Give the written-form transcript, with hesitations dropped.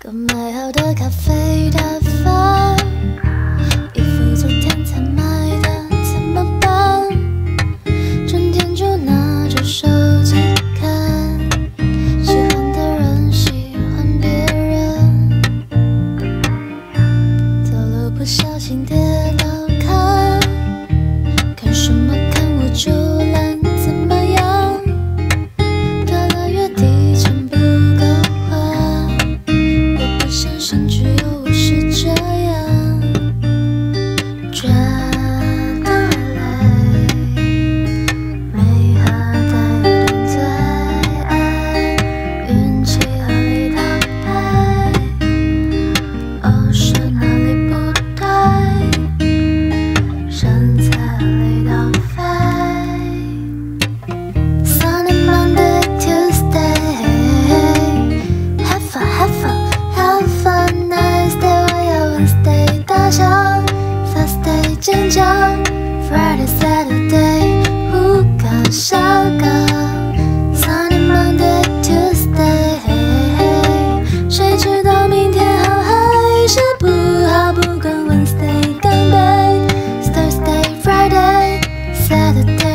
购买好的咖啡打发，衣服昨天才买的怎么办？整天就拿着手机看，喜欢的人喜欢别人，走路不小心跌倒看，看什么看我就懒怎么样？到了月底钱不够花，我不相信只有我是这样，觉得累，没喝的有点醉，运气哪里倒霉？哦，是哪里不对？身材里倒飞。Sunday, Monday, Tuesday, have a nice day. 我要 Wednesday 大笑 ，Thursday 尖叫 ，Friday, Saturday 胡搞瞎搞。Sunday, Monday, Tuesday， 谁知道明天好还是不好？不管 Wednesday 干杯 ，Thursday, Friday, Saturday。